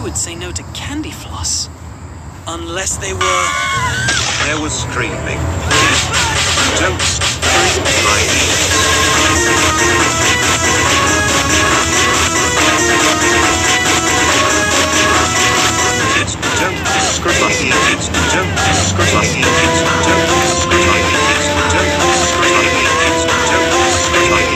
would say no to candy floss? Unless they were... There was screaming. Don't scream my It's don't scream my It's don't scream my It's don't scream my It's don't scream my It's don't scream my It's don't scream my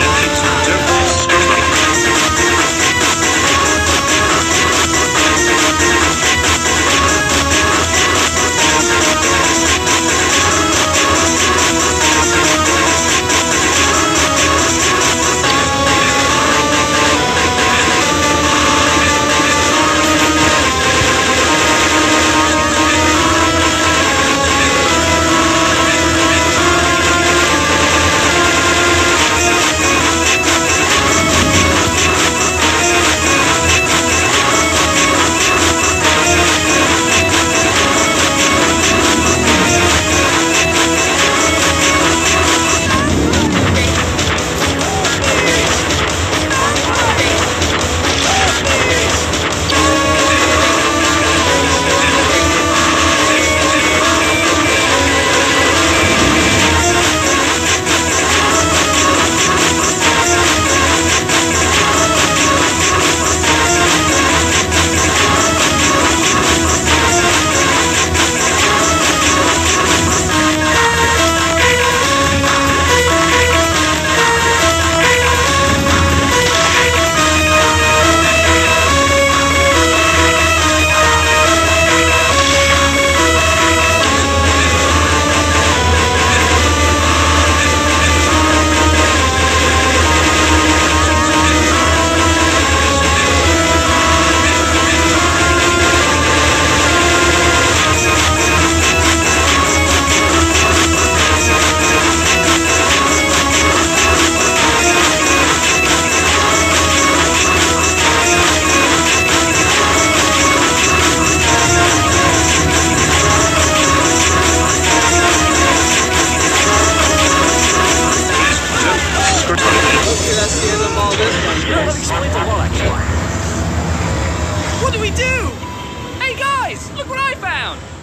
What do we do? Hey guys, look what I found!